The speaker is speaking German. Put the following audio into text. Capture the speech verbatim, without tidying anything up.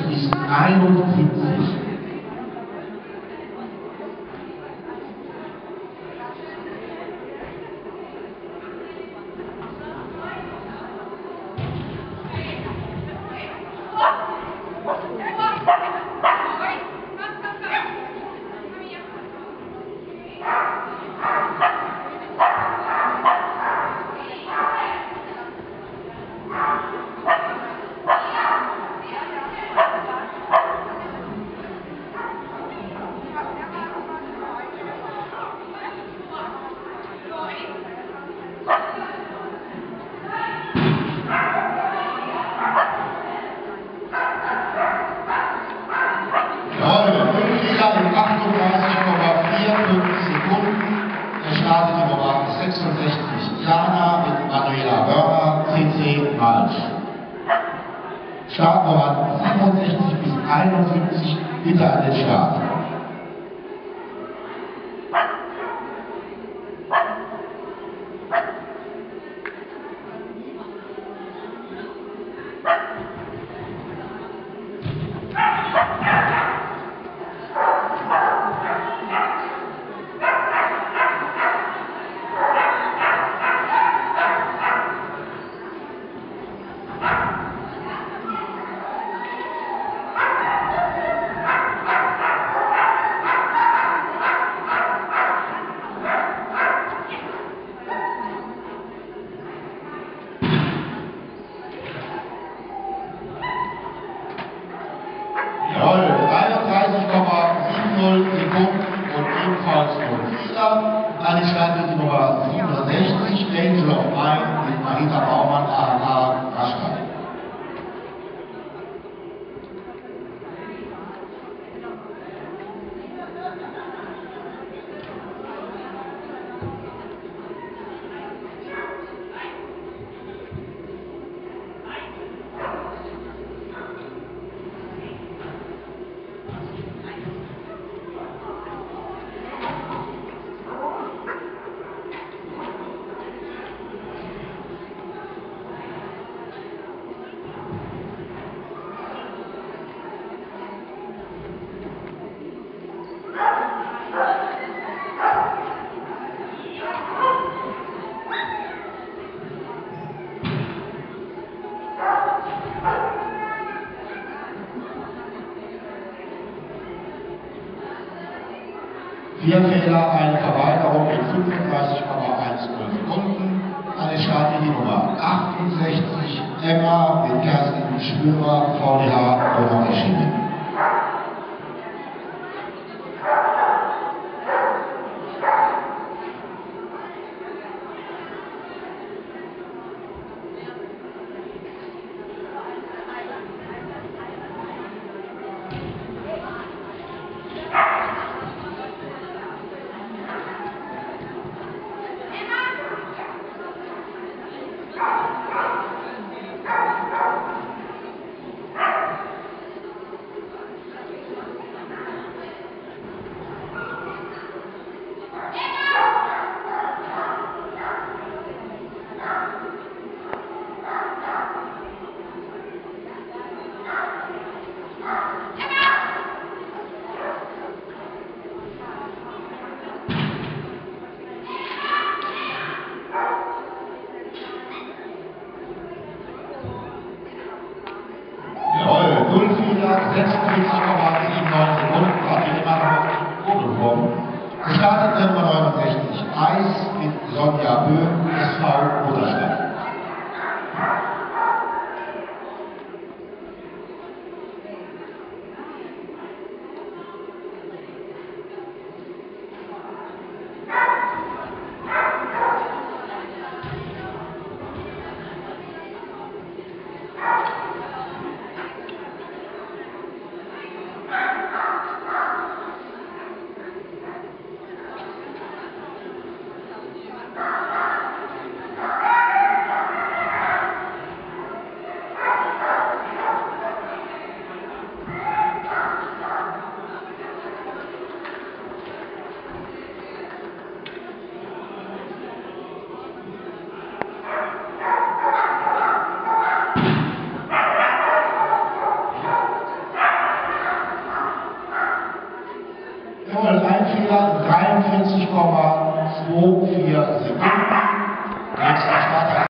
bis einundsiebzig. sechsundsechzig Jana mit Manuela Wörner, C C Malsch. Startnummer siebenundsechzig bis einundsiebzig, bitte an den Start. dreiunddreißig Komma siebzig Sekunden und ebenfalls null vier. Dann startet die Nummer siebenundsechzig, Angel of Mine mit Marita Baumann, A H Rastatt. Vier Fehler, eine Verweigerung in fünfunddreißig Komma zehn Sekunden. An den Start die Nummer achtundsechzig, Emma mit Kerstin Schwörer, V D H, Donaueschingen. sechsundvierzig Komma neunundsiebzig Sekunden hat die immer noch auf die Probe bekommen. Gestartet der Nummer neunundsechzig, Eis mit Sonja Böhm, S V Oderstadt. Jawohl, ein Fehler, dreiundvierzig Komma vier zwei Sekunden. Nächster Starter.